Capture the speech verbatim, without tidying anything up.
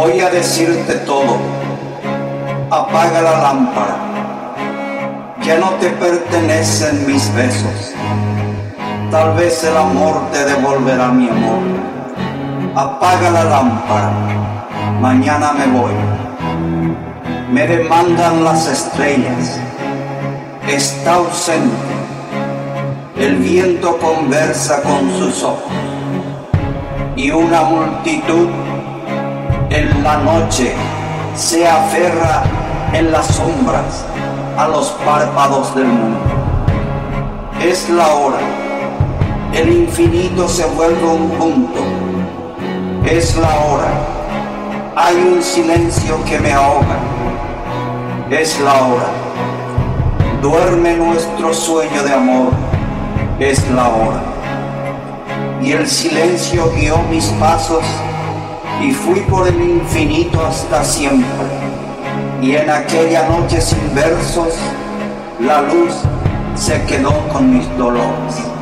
Voy a decirte todo. Apaga la lámpara. Ya no te pertenecen mis besos. Tal vez el amor te devolverá mi amor. Apaga la lámpara. Mañana me voy. Me demandan las estrellas. Está ausente. El viento conversa con sus ojos. Y una multitud en la noche se aferra en las sombras a los párpados del mundo. Es la hora. El infinito se vuelve un punto. Es la hora. Hay un silencio que me ahoga. Es la hora. Duerme nuestro sueño de amor. Es la hora. Y el silencio guió mis pasos y fui por el infinito hasta siempre. Y en aquella noche sin versos, la luz se quedó con mis dolores.